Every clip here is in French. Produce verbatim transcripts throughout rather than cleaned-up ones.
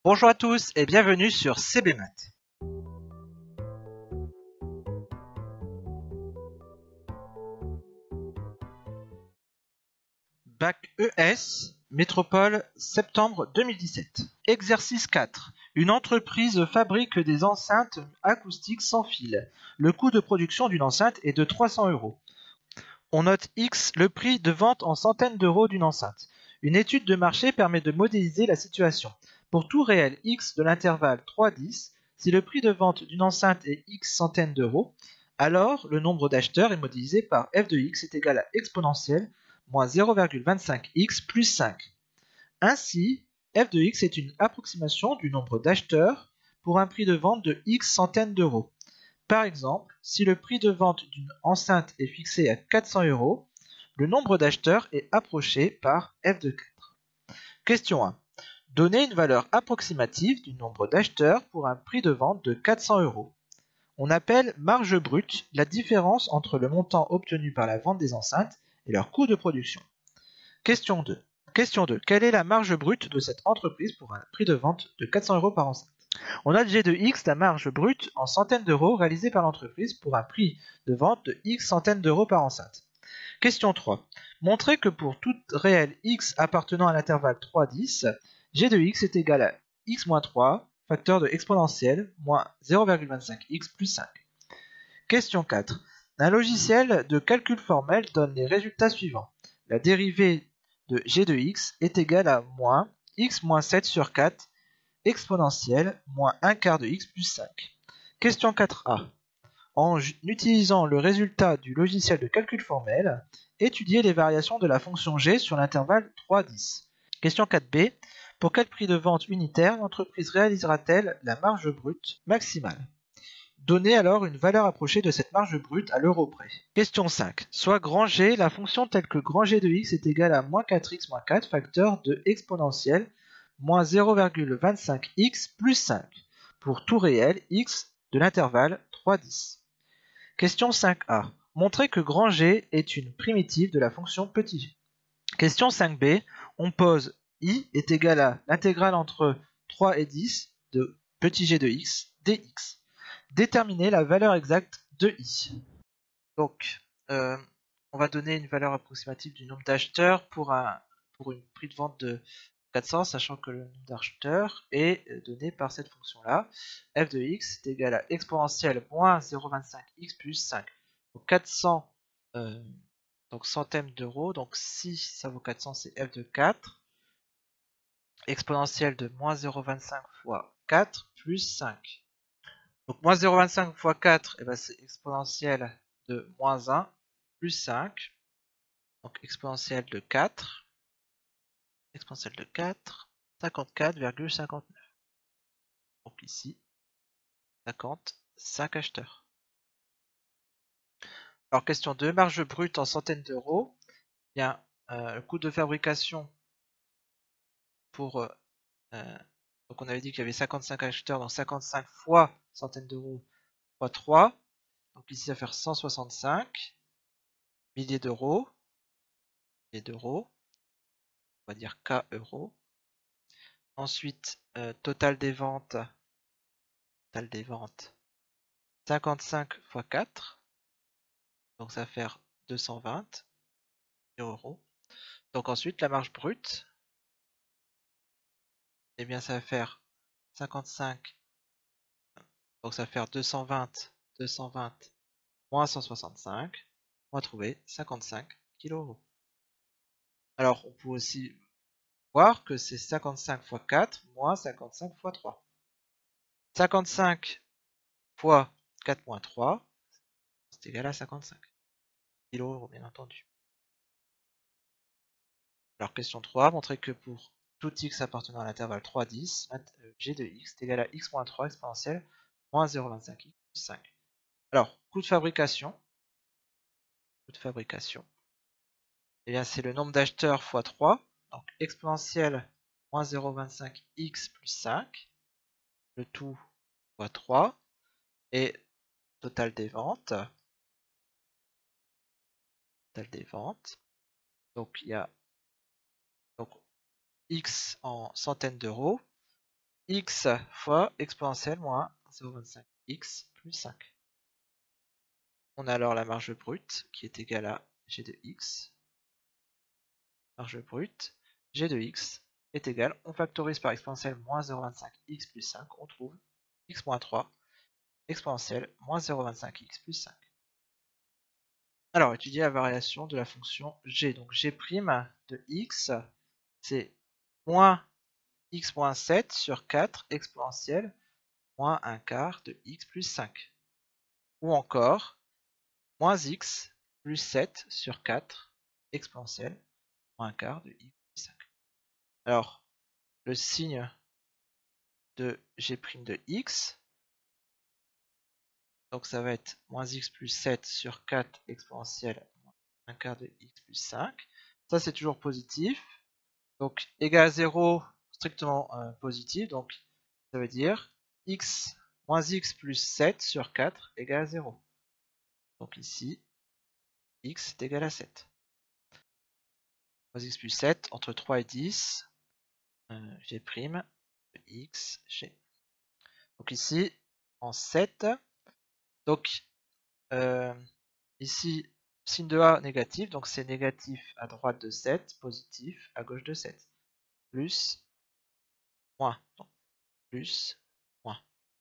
Bonjour à tous et bienvenue sur C B Math. Bac E S, Métropole, septembre deux mille dix-sept. Exercice quatre. Une entreprise fabrique des enceintes acoustiques sans fil. Le coût de production d'une enceinte est de trois cents euros. On note X, le prix de vente en centaines d'euros d'une enceinte. Une étude de marché permet de modéliser la situation. Pour tout réel X de l'intervalle trois dix, si le prix de vente d'une enceinte est X centaines d'euros, alors le nombre d'acheteurs est modélisé par f de x est égal à exponentielle moins zéro virgule vingt-cinq x plus cinq. Ainsi, f de x est une approximation du nombre d'acheteurs pour un prix de vente de x centaines d'euros. Par exemple, si le prix de vente d'une enceinte est fixé à quatre cents euros, le nombre d'acheteurs est approché par f de quatre. Question un. Donnez une valeur approximative du nombre d'acheteurs pour un prix de vente de quatre cents euros. On appelle marge brute la différence entre le montant obtenu par la vente des enceintes et leur coût de production. Question deux. Question deux. Quelle est la marge brute de cette entreprise pour un prix de vente de quatre cents euros par enceinte? On a G de X la marge brute en centaines d'euros réalisée par l'entreprise pour un prix de vente de X centaines d'euros par enceinte. Question trois. Montrez que pour tout réel X appartenant à l'intervalle trois dix, G de X est égal à X moins trois, facteur de exponentielle, moins zéro virgule vingt-cinq x plus cinq. Question quatre. Un logiciel de calcul formel donne les résultats suivants. La dérivée de G de X est égale à moins X moins sept sur quatre exponentielle moins un quart de X plus cinq. Question quatre A. En utilisant le résultat du logiciel de calcul formel, étudiez les variations de la fonction G sur l'intervalle trois dix. Question quatre B. Pour quel prix de vente unitaire l'entreprise réalisera-t-elle la marge brute maximale? Donnez alors une valeur approchée de cette marge brute à l'euro près. Question cinq. Soit grand G, la fonction telle que grand G de x est égale à moins quatre x moins quatre, facteur de exponentielle, moins zéro virgule vingt-cinq x plus cinq, pour tout réel x de l'intervalle trois dix. Question cinq A. Montrez que grand G est une primitive de la fonction petit g. Question cinq B. On pose i est égal à l'intégrale entre trois et dix de petit g de x dx. Déterminer la valeur exacte de i. Donc, euh, on va donner une valeur approximative du nombre d'acheteurs pour un pour une prix de vente de quatre cents, sachant que le nombre d'acheteurs est donné par cette fonction-là. F de x est égal à exponentielle moins zéro virgule vingt-cinq x plus cinq. Donc quatre cents, euh, donc centièmes d'euros. Donc si ça vaut quatre cents, c'est f de quatre. Exponentielle de moins zéro virgule vingt-cinq fois quatre plus cinq. Donc moins zéro virgule vingt-cinq fois quatre, eh ben, c'est exponentielle de moins un plus cinq. Donc exponentielle de quatre. Exponentielle de quatre, cinquante-quatre virgule cinquante-neuf. Donc ici, cinquante-cinq acheteurs. Alors question deux, marge brute en centaines d'euros. Bien, euh, le coût de fabrication pour... Euh, euh, donc on avait dit qu'il y avait cinquante-cinq acheteurs, donc cinquante-cinq fois centaines d'euros fois trois. Donc ici, ça va faire cent soixante-cinq milliers d'euros. Milliers d'euros. On va dire K euros. Ensuite, euh, total des ventes. Total des ventes. cinquante-cinq fois quatre. Donc ça va faire deux cent vingt euros. Donc ensuite, la marge brute. Eh bien, ça va faire cinquante-cinq. Donc ça va faire deux cent vingt. deux cent vingt moins cent soixante-cinq. On va trouver cinquante-cinq kilos. Alors, on peut aussi voir que c'est cinquante-cinq fois quatre moins cinquante-cinq fois trois. cinquante-cinq fois quatre moins trois, c'est égal à cinquante-cinq kilos, bien entendu. Alors, question trois, montrer que pour tout x appartenant à l'intervalle trois dix, g de x est égal à x moins trois exponentielle moins zéro virgule vingt-cinq x plus cinq. Alors, coût de fabrication. Coût de fabrication. Eh bien, c'est le nombre d'acheteurs fois trois. Donc, exponentielle moins zéro virgule vingt-cinq x plus cinq. Le tout fois trois. Et total des ventes. Total des ventes. Donc, il y a donc, x en centaines d'euros. x fois exponentielle moins zéro virgule vingt-cinq x plus cinq. On a alors la marge brute qui est égale à g de x. Marge brute, g de x est égal, on factorise par exponentielle moins zéro virgule vingt-cinq x plus cinq, on trouve x moins trois exponentielle moins zéro virgule vingt-cinq x plus cinq. Alors, étudier la variation de la fonction g. Donc g' de x, c'est moins x moins sept sur quatre exponentielle moins un quart de x plus cinq. Ou encore, moins x plus sept sur quatre exponentielle moins un quart de x plus cinq. Alors, le signe de g' de x, donc ça va être moins x plus sept sur quatre exponentielle moins un quart de x plus cinq. Ça, c'est toujours positif. Donc, égal à zéro, strictement euh, positif. Donc, ça veut dire x moins x plus sept sur quatre égale à zéro. Donc ici, x est égal à sept. Moins x plus sept, entre trois et dix, euh, g' de x, g. Donc ici, en sept, donc euh, ici, signe de A négatif, donc c'est négatif à droite de sept, positif à gauche de sept. Plus, moins, donc plus, moins.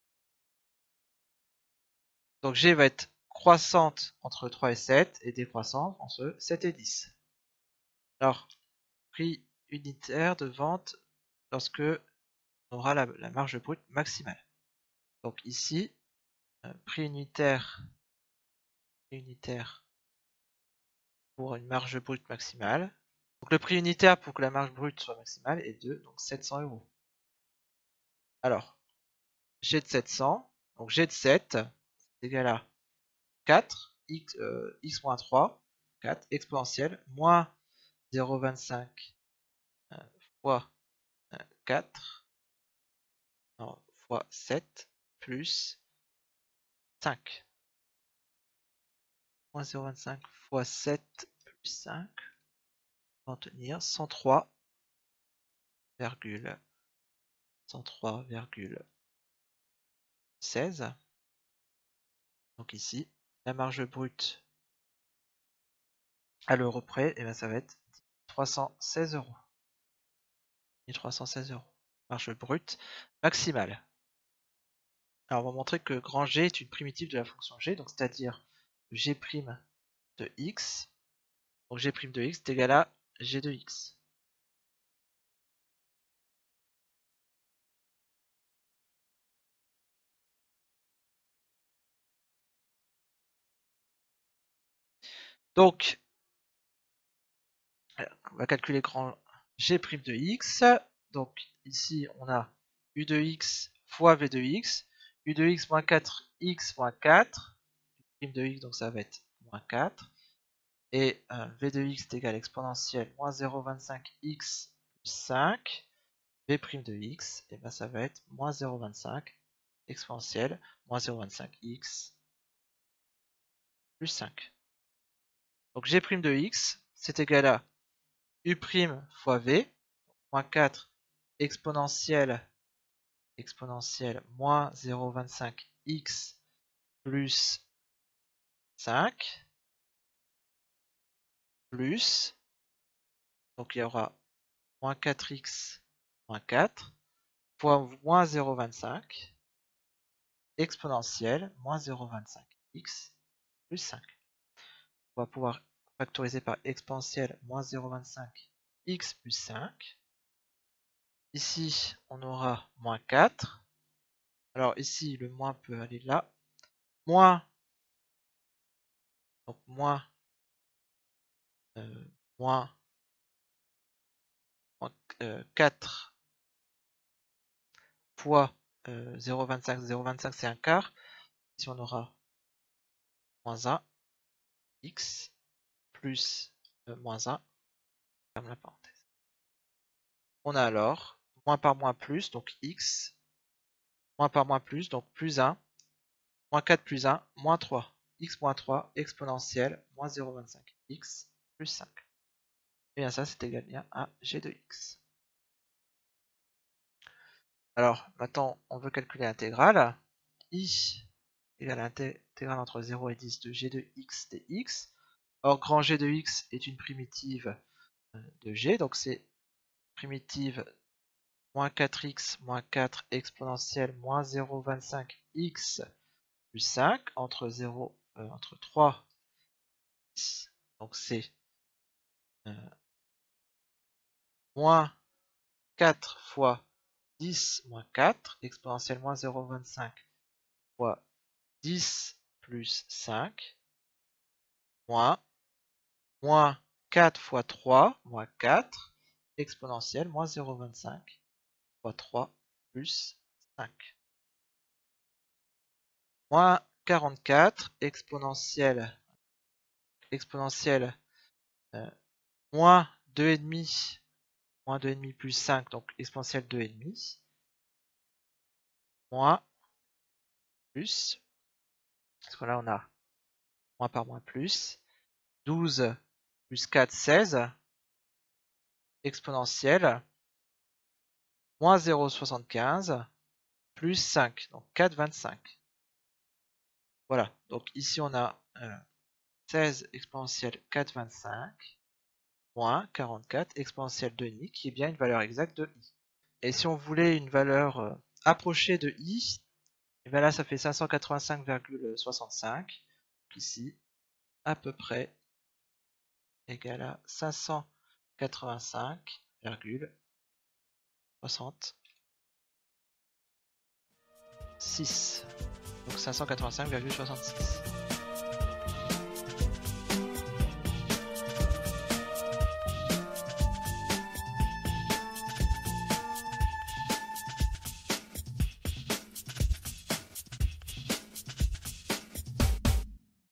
Donc g va être croissante entre trois et sept et décroissante entre sept et dix. Alors, prix unitaire de vente lorsque on aura la, la marge brute maximale. Donc ici, euh, prix unitaire, prix unitaire pour une marge brute maximale. Donc le prix unitaire pour que la marge brute soit maximale est de donc sept cents euros. Alors, g de sept cents, donc g de sept, c'est égal à quatre, x, euh, x moins trois, quatre, exponentielle, moins zéro virgule vingt-cinq euh, fois euh, quatre, non, fois sept, plus cinq. Moins zéro virgule vingt-cinq fois sept plus cinq va en tenir cent trois virgule seize. Donc ici, la marge brute à l'euro près, et bien ça va être trois cent seize euros. mille trois cent seize euros. Marge brute maximale. Alors on va montrer que grand G est une primitive de la fonction G, donc c'est-à-dire G' de x. Donc G' de x est égal à G de x. Donc, on va calculer grand G' de x. Donc ici, on a U de x fois V de x. U de x moins quatre, x moins quatre. U' de x, donc ça va être moins quatre. Et euh, V de x est égal à exponentielle moins zéro virgule vingt-cinq x plus cinq. V' de x, et bien ça va être moins zéro virgule vingt-cinq exponentielle moins zéro virgule vingt-cinq x plus cinq. Donc G' de x, c'est égal à U' fois V, moins quatre exponentielle, exponentielle moins zéro virgule vingt-cinq x plus cinq, plus, donc il y aura moins quatre x moins quatre, fois moins zéro virgule vingt-cinq, exponentielle moins zéro virgule vingt-cinq x plus cinq. On va pouvoir factoriser par exponentielle moins zéro virgule vingt-cinq x plus cinq. Ici, on aura moins quatre. Alors ici, le moins peut aller là. Moins, donc moins, euh, moins, moins euh, quatre fois euh, zéro virgule vingt-cinq. zéro virgule vingt-cinq, c'est un quart. Ici, on aura moins un x plus euh, moins un. Ferme la parenthèse. On a alors moins par moins plus, donc x. Moins par moins plus, donc plus un. Moins quatre plus un, moins trois. X moins trois exponentielle moins zéro virgule vingt-cinq x plus cinq. Et bien ça, c'est égal bien à G de x. Alors, maintenant, on veut calculer l'intégrale. I égale l'intégrale entre zéro et dix de g de x dx. Or, grand G de x est une primitive de g, donc c'est primitive moins quatre x moins quatre exponentielle moins zéro virgule vingt-cinq x plus cinq entre zéro, euh, entre trois et dix. Donc c'est euh, moins quatre fois dix moins quatre exponentielle moins zéro virgule vingt-cinq fois dix plus cinq moins moins quatre fois trois moins quatre exponentielle moins zéro virgule vingt-cinq fois trois plus cinq. Moins quarante-quatre exponentielle exponentielle euh, moins deux virgule cinq moins deux virgule cinq plus cinq, donc exponentielle deux virgule cinq moins plus, parce que là on a moins par moins plus, douze plus quatre, seize, exponentielle, moins zéro virgule soixante-quinze, plus cinq, donc quatre virgule vingt-cinq. Voilà, donc ici on a euh, seize exponentielle quatre virgule vingt-cinq, moins quarante-quatre exponentielle deux virgule cinq, qui est bien une valeur exacte de i. Et si on voulait une valeur euh, approchée de i, et bien là ça fait cinq cent quatre-vingt-cinq virgule soixante-cinq, ici, à peu près égale à cinq cent quatre-vingt-cinq virgule soixante-six. Donc cinq cent quatre-vingt-cinq virgule soixante-six.